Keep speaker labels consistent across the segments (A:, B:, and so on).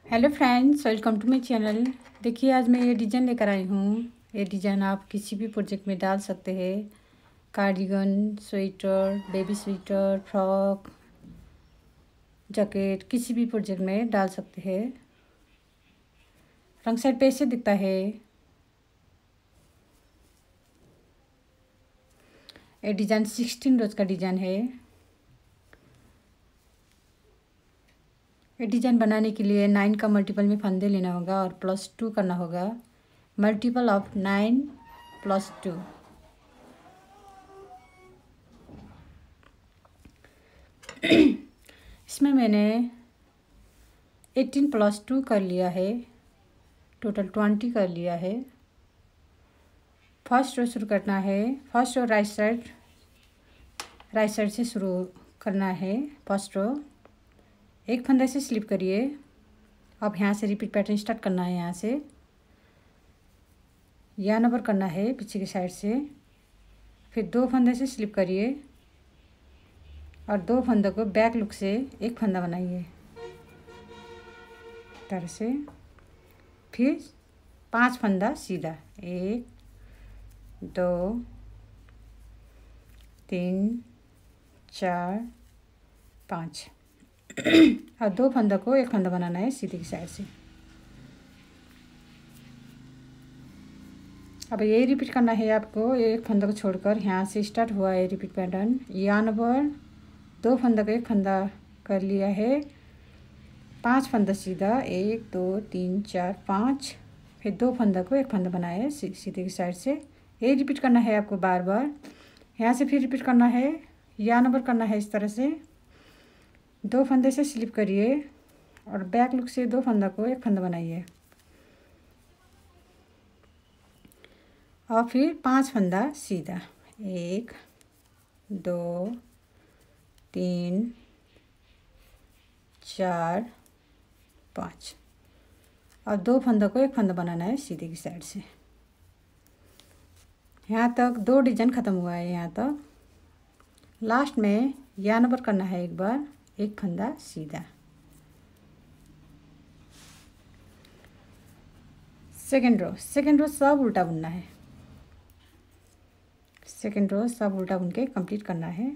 A: Hello friends, welcome to my channel. देखिए, आज मैं ये डिज़ाइन लेकर आई हूँ। ये डिज़ाइन आप किसी भी प्रोजेक्ट में डाल सकते हैं। Cardigan, sweater, baby sweater, frock, jacket, किसी भी प्रोजेक्ट में डाल सकते हैं। रंग साइड पे ऐसे दिखता है। ये डिज़ाइन 16 रोज का डिज़ाइन है। ये डिज़ाइन बनाने के लिए 9 का मल्टीपल में फंदे लेना होगा और +2 करना होगा। Multiple of 9 + 2। इसमें मैंने 18 + 2 कर लिया है, टोटल 20 कर लिया है। फर्स्ट रो शुरू करना है। फर्स्ट रो राइट साइड से शुरू करना है। फर्स्ट रो एक फंदे से स्लिप करिए। अब यहाँ से रिपीट पैटर्न स्टार्ट करना है। यहाँ से या नंबर करना है पीछे की साइड से, फिर 2 फंदे से स्लिप करिए और 2 फंदों को बैक लुक से एक फंदा बनाइए तरह से। फिर 5 फंदा सीधा, 1 2 3 4 5 और 2 फंदों को एक फंदा बनाना है सीधे की साइड से। अब यही रिपीट करना है आपको। एक फंदा को छोड़कर यहाँ से स्टार्ट हुआ है रिपीट पैटर्न। यहाँ नंबर 2 फंदा को एक फंदा कर लिया है, 5 फंदा सीधा, 1 2 3 4 5, फिर 2 फंदा को एक फंदा बनाया है सीधे की साइड से। यही रिपीट करना है आपको बार बार। यहाँ से फिर रिपीट करना है, या नंबर करना है इस तरह से। 2 फंदे से स्लिप करिए और बैक लुक से 2 फंदा को एक फंदा बनाइए और फिर 5 फंदा सीधा, 1 2 3 4 5 और 2 फंदों को एक फंदा बनाना है सीधे की साइड से। यहाँ तक 2 डिजाइन ख़त्म हुआ है। यहाँ तक लास्ट में या नंबर करना है एक बार, एक फंदा सीधा। सेकेंड रो सब उल्टा बुनना है। सेकेंड रो सब उल्टा बुन के कंप्लीट करना है।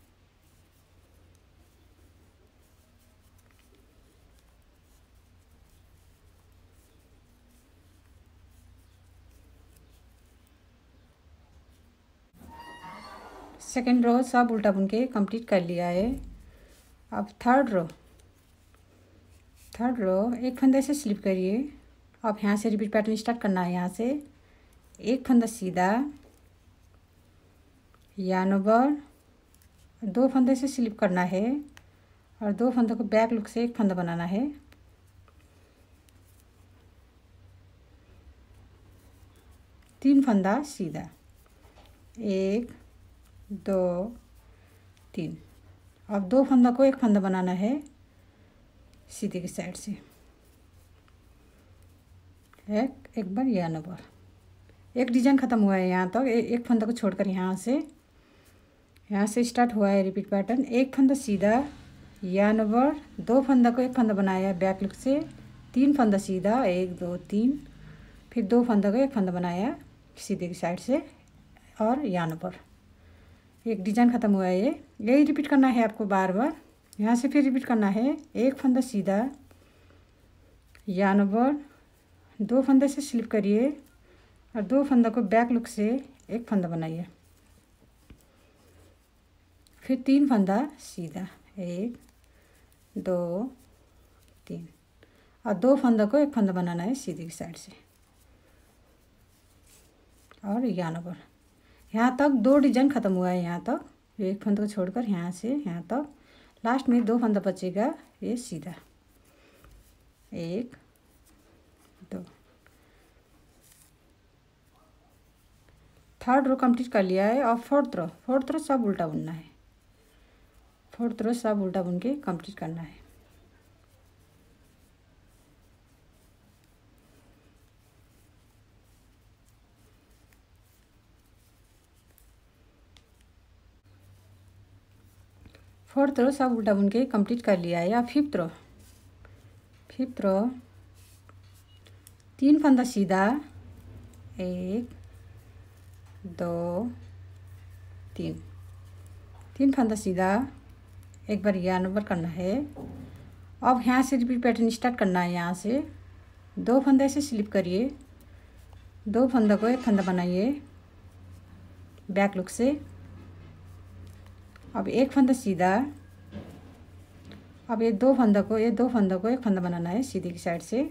A: सेकेंड रो सब उल्टा बुन के कंप्लीट कर लिया है। अब थर्ड रो एक फंदे से स्लिप करिए। अब यहाँ से रिपीट पैटर्न स्टार्ट करना है। यहाँ से एक फंदा सीधा, या नंबर 2 फंदे से स्लिप करना है और 2 फंदों को बैक लुक से एक फंदा बनाना है। तीन फंदा सीधा, 1 2 3। अब 2 फंदा को एक फंदा बनाना है सीधे की साइड से। एक बार या नंबर। एक डिजाइन ख़त्म हुआ है यहाँ तक। एक फंदा को छोड़कर यहाँ से स्टार्ट हुआ है रिपीट पैटर्न। एक फंदा सीधा, या नंबर 2 फंदा को एक फंदा बनाया बैक लुक से, 3 फंदा सीधा, 1 2 3, फिर 2 फंदा को एक फंदा बनाया सीधे की साइड से और या नंबर। एक डिजाइन ख़त्म हुआ है। यही रिपीट करना है आपको बार बार। यहाँ से फिर रिपीट करना है, एक फंदा सीधा, या नंबर 2 फंदे से स्लिप करिए और 2 फंदा को बैक लुक से एक फंदा बनाइए, फिर 3 फंदा सीधा, 1 2 3 और 2 फंदा को एक फंदा बनाना है सीधे की साइड से और या नंबर। यहाँ तक 2 डिजाइन ख़त्म हुआ है। यहाँ तक एक फंदा को छोड़कर यहाँ से यहाँ तक लास्ट में 2 फंदा बचेगा, ये सीधा, 1 2। थर्ड रो कंप्लीट कर लिया है। और फोर्थ रो सब उल्टा बुनना है। फोर्थ रो सब उल्टा बुन के कंप्लीट करना है। फोर्थ रो सब उल्टा बुन के कंप्लीट कर लिया है। या फिफ्थ 5th रो 3 फंदा सीधा, 1 2 3, 3 फंदा सीधा, एक बार या नंबर करना है। अब यहाँ से रिपीट पैटर्न स्टार्ट करना है। यहाँ से 2 फंदे से स्लिप करिए, 2 फंदा को एक फंदा बनाइए बैक लुक से। अब एक फंदा सीधा, अब ये दो फंदा को एक फंदा बनाना है सीधे की साइड से।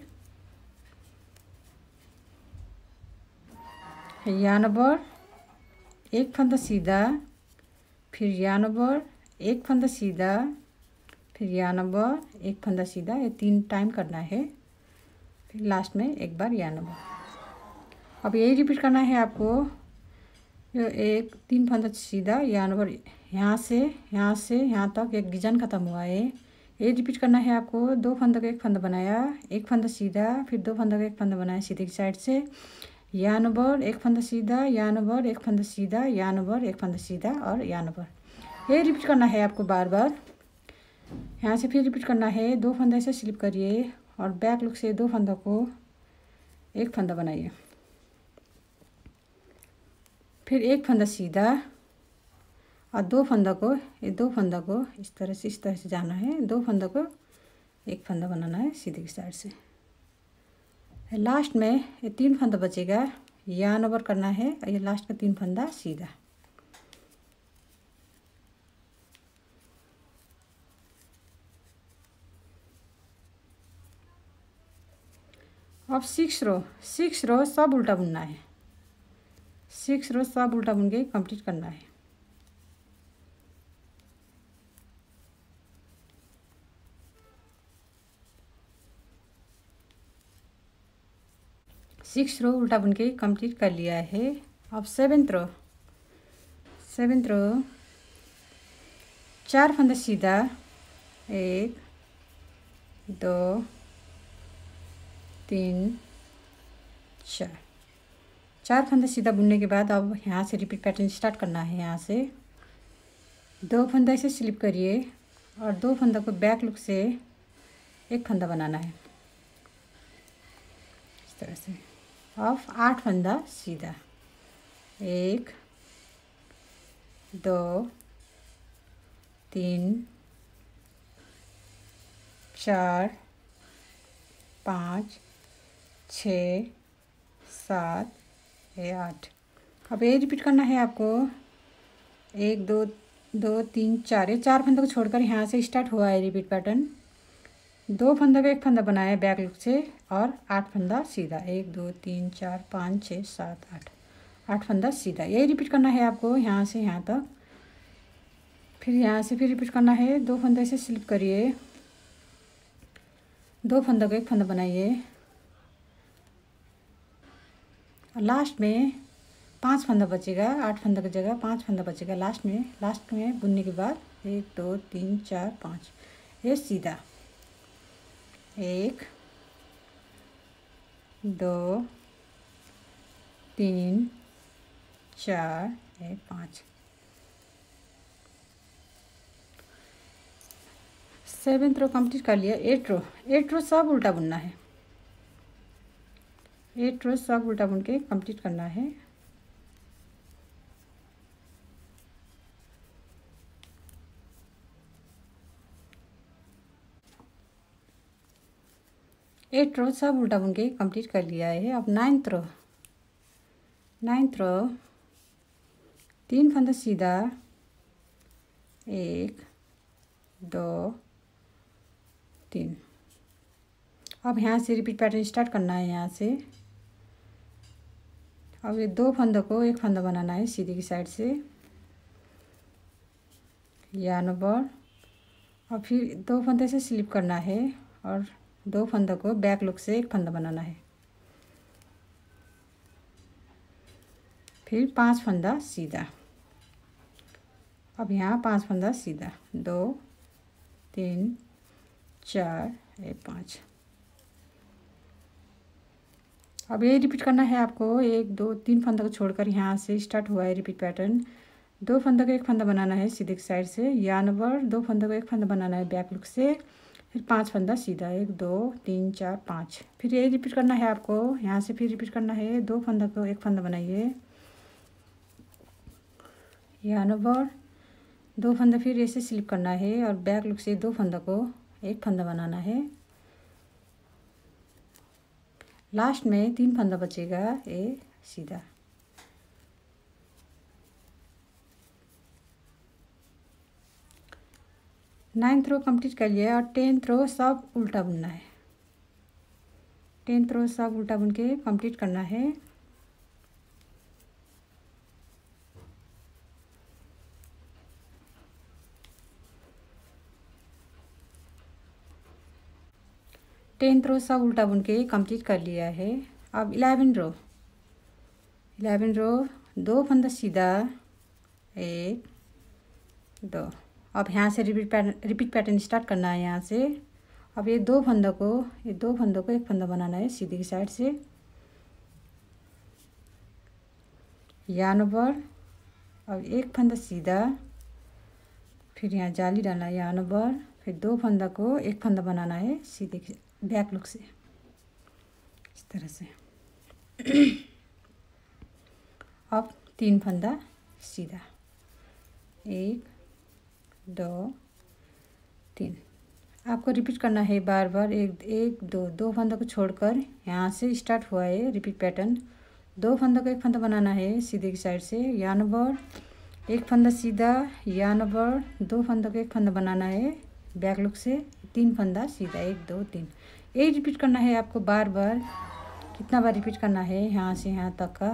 A: या नंबर, एक फंदा सीधा, फिर या नंबर, एक फंदा सीधा, फिर या नंबर, एक फंदा सीधा, ये 3 टाइम करना है। फिर लास्ट में एक बार या नंबर। अब यही रिपीट करना है आपको। ये 3 फंदा सीधा, या नंबर, यहाँ से यहाँ तक एक डिजाइन खत्म हुआ है। ये रिपीट करना है आपको। 2 फंदा को एक फंदा बनाया, एक फंदा सीधा, फिर 2 फंदा को एक फंदा बनाया सीधे की साइड से। या नंबर, एक फंदा सीधा, या नंबर, एक फंदा सीधा, या नंबर, एक फंदा सीधा और या नंबर। ये रिपीट करना है आपको बार बार। यहाँ से फिर रिपीट करना है। 2 फंदा से स्लिप करिए और बैक लुक से 2 फंदा को एक फंदा बनाइए, फिर एक फंदा सीधा और 2 फंदा को, ये 2 फंदा को इस तरह से जाना है। 2 फंदा को एक फंदा बनाना है सीधे की साइड से। लास्ट में ये 3 फंदा बचेगा, या नंबर करना है और ये लास्ट का 3 फंदा सीधा। अब 6 रो सब उल्टा बुनना है। 6 रो सब उल्टा बुन के कंप्लीट करना है। सिक्स रो उल्टा बुन के कंप्लीट कर लिया है। अब 7th रो 4 फंदा सीधा, 1 2 3 4 फंदा सीधा बुनने के बाद अब यहाँ से रिपीट पैटर्न स्टार्ट करना है। यहाँ से 2 फंदा से स्लिप करिए और 2 फंदा को बैक लुक से एक फंदा बनाना है इस तरह से। अब 8 फंदा सीधा, 1 2 3 4 5 6 7 8। अब ये रिपीट करना है आपको। 1 2 2 3 4, ये 4 फंदे को छोड़कर यहाँ से स्टार्ट हुआ है रिपीट पैटर्न। 2 फंदा को एक फंदा बनाया बैक लुक से और 8 फंदा सीधा, 1 2 3 4 5 6 7 8 फंदा सीधा। यही रिपीट करना है आपको यहाँ से यहाँ तक। फिर यहाँ से फिर रिपीट करना है। 2 फंदा से स्लिप करिए, 2 फंदा को एक फंदा बनाइए और लास्ट में 5 फंदा बचेगा। 8 फंदा की जगह 5 फंदा बचेगा लास्ट में बुनने के बाद। 1 2 3 4 5, ये सीधा, 1 2 3 4 5। 7th रो कंप्लीट कर लिया। 8 रो सब उल्टा बुनना है। 8 रो सब उल्टा बुन के कंप्लीट करना है। एट रो सब उल्टा बुन के कंप्लीट कर लिया है। अब 9th रो 3 फंदा सीधा, 1 2 3। अब यहाँ से रिपीट पैटर्न स्टार्ट करना है। यहाँ से अब ये 2 फंदा को एक फंदा बनाना है सीधे की साइड से, या नंबर, और फिर 2 फंदे से स्लिप करना है और 2 फंदा को बैक लुक से एक फंदा बनाना है। फिर 5 फंदा सीधा। अब यहाँ 5 फंदा सीधा, 2 3 4 5। अब ये रिपीट करना है आपको। 1 2 3 फंदा को छोड़कर यहाँ से स्टार्ट हुआ है रिपीट पैटर्न। 2 फंदा को एक फंदा बनाना है सीधे की साइड से, या नंबर, 2 फंदा को एक फंदा बनाना है बैक लुक से, फिर 5 फंदा सीधा, 1 2 3 4 5। फिर यही रिपीट करना है आपको। यहाँ से फिर रिपीट करना है, 2 फंदा को 1 फंदा बनाइए, यहाँ नंबर 2 फंदा फिर ऐसे स्लिप करना है और बैक लुक से 2 फंदा को 1 फंदा बनाना है। लास्ट में 3 फंदा बचेगा, ये सीधा। नाइन्थ रो कंप्लीट कर लिया और 10th रो सब उल्टा बुनना है। 10th रो सब उल्टा बुन के कंप्लीट करना है। टेंथ रो सब उल्टा बुन के कंप्लीट कर लिया है। अब 11 रो 2 फंदा सीधा, 1 2। अब यहाँ से रिपीट पैटर्न स्टार्ट करना है। यहाँ से अब ये 2 फंदा को 1 फंदा बनाना है सीधे की साइड से, यहाँ नंबर। अब 1 फंदा सीधा, फिर यहाँ जाली डालना है, यहाँ नंबर। फिर 2 फंदा को 1 फंदा बनाना है सीधे की बैक लुक से, इस तरह से। अब 3 फंदा सीधा, 1 2 3। आपको रिपीट करना है बार बार, 1 2 फंदा को छोड़कर यहाँ से स्टार्ट हुआ है रिपीट पैटर्न। 2 फंदा को 1 फंदा बनाना है सीधे की साइड से, यहाँ नंबर। 1 फंदा सीधा, यहाँ नंबर। 2 फंदा को 1 फंदा बनाना है बैक लुक से, 3 फंदा सीधा, 1 2 3। यही रिपीट करना है आपको बार बार। कितना बार रिपीट करना है, यहाँ से यहाँ तक का।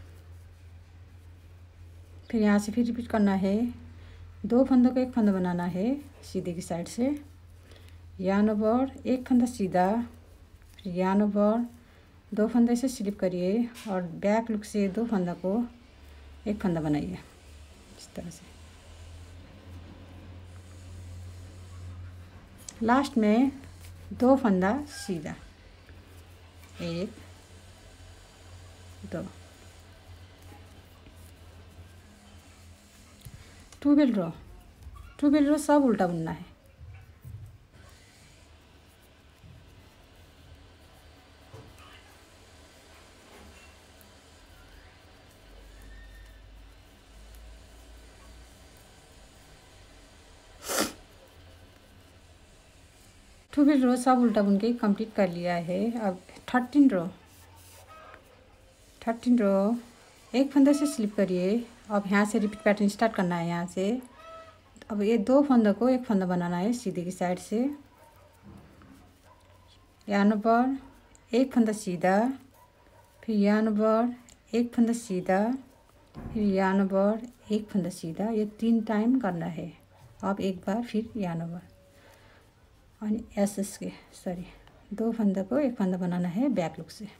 A: फिर यहाँ से फिर रिपीट करना है, 2 फंदों को 1 फंदा बनाना है सीधे की साइड से, यहाँ नंबर। 1 फंदा सीधा, फिर यहाँ नंबर। 2 फंदा से स्लिप करिए और बैक लुक से 2 फंदा को 1 फंदा बनाइए, इस तरह से। लास्ट में 2 फंदा सीधा, 1 2। 12 रो सब उल्टा बुनना है। ट्वेल्व रो सब उल्टा बुन के कंप्लीट कर लिया है। अब 13 रो 1 फंदे से स्लिप करिए। अब यहाँ से रिपीट पैटर्न स्टार्ट करना है। यहाँ से अब ये 2 फंदों को 1 फंदा बनाना है सीधे की साइड से, यहाँ पर 1 फंदा सीधा, फिर यहाँ पर 1 फंदा सीधा, फिर यहाँ पर 1 फंदा सीधा। ये 3 टाइम करना है। अब एक बार फिर यहाँ पर और एस के 2 फंदा को 1 फंदा बनाना है बैक लुक से।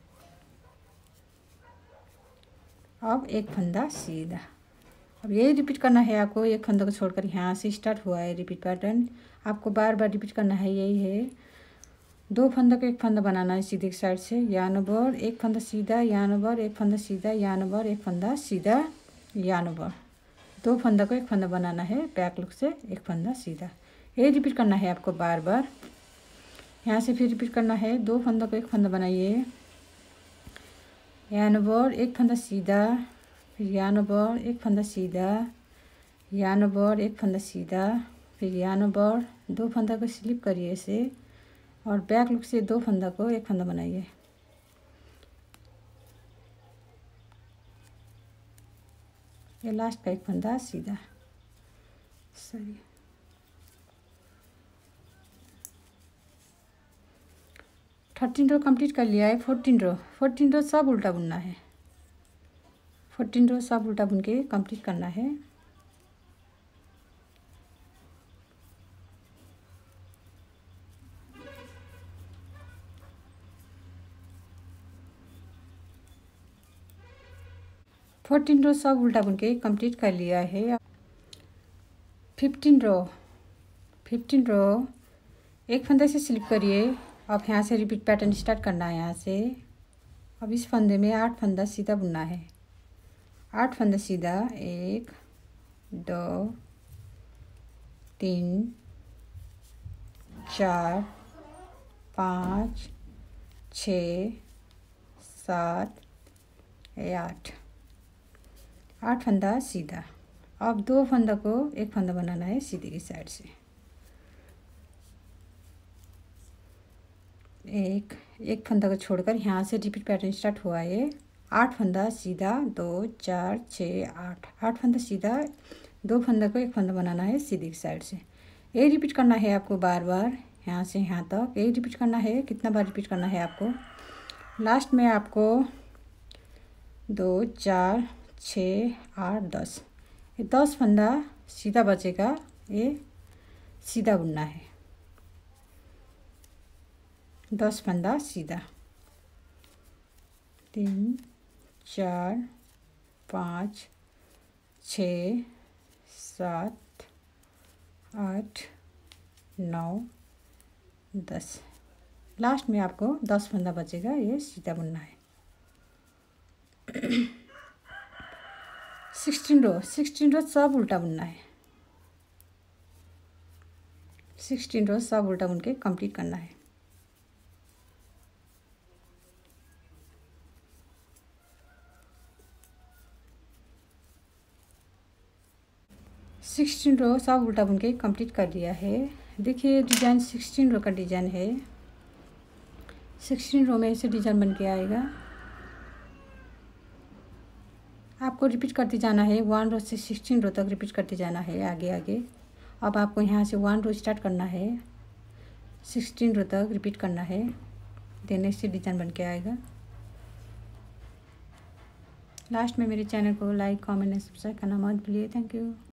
A: अब 1 फंदा सीधा। अब यही रिपीट करना है आपको। 1 फंदा को छोड़कर यहाँ से स्टार्ट हुआ है रिपीट पैटर्न, आपको बार बार रिपीट करना है। यही है, 2 फंदा को 1 फंदा बनाना है सीधे की साइड से, यहाँ नंबर। 1 फंदा सीधा, यहाँ नंबर। 1 फंदा सीधा, यहाँ नंबर। 1 फंदा सीधा, यहाँ नंबर। 2 फंदा को 1 फंदा बनाना है बैक लुक से, 1 फंदा सीधा। ये रिपीट करना है आपको बार बार। यहाँ से फिर रिपीट करना है, 2 फंदा को 1 फंदा बनाइए, यहाँ नंबर। 1 फंदा सीधा, फिर यहाँ नंबर। 1 फंदा सीधा, यहाँ नंबर। 1 फंदा सीधा, फिर यहाँ नंबर। 2 फंदा को स्लिप करिए इसे और बैक लुक से 2 फंदा को 1 फंदा बनाइए। ये लास्ट का 1 फंदा सीधा। 13 रो कंप्लीट कर लिया है। 14 रो सब उल्टा बुनना है। 14 रो सब उल्टा बुन के कंप्लीट करना है। फोर्टीन रो सब उल्टा बुन के कंप्लीट कर लिया है। 15 रो 1 फंदे से स्लिप करिए। अब यहाँ से रिपीट पैटर्न स्टार्ट करना है। यहाँ से अब इस फंदे में 8 फंदा सीधा बुनना है। 8 फंदा सीधा, 1 2 3 4 5 6 7 8 8 फंदा सीधा। अब 2 फंदा को एक फंदा बनाना है सीधे की साइड से। एक फंदा को छोड़कर यहाँ से रिपीट पैटर्न स्टार्ट हुआ है। 8 फंदा सीधा, 2 4 6 8 8 फंदा सीधा, 2 फंदा को एक फंदा बनाना है सीधी की साइड से। यही रिपीट करना है आपको बार बार, यहाँ से यहाँ तक यही रिपीट करना है। कितना बार रिपीट करना है आपको? लास्ट में आपको 2 4 6 8 10 ये 10 फंदा सीधा बचेगा, ये सीधा बुनना है। 10 फंदा सीधा, 3 4 5 6 7 8 9 10। लास्ट में आपको 10 फंदा बचेगा, ये सीधा बुनना है। 16 रो सब उल्टा बुनना है। 16 रो सब उल्टा बुन के कंप्लीट करना है। सिक्सटीन रो सब उल्टा बुन के कंप्लीट कर लिया है। देखिए डिज़ाइन 16 रो का डिज़ाइन है। 16 रो में ऐसे डिज़ाइन बन के आएगा। आपको रिपीट करते जाना है, 1 रो से 16 रो तक रिपीट करते जाना है आगे आगे। अब आपको यहाँ से 1 रो स्टार्ट करना है, 16 रो तक रिपीट करना है, देने से डिज़ाइन बन के आएगा। लास्ट में मेरे चैनल को लाइक कमेंट एंड सब्सक्राइब करना मत भूलिए। Thank you.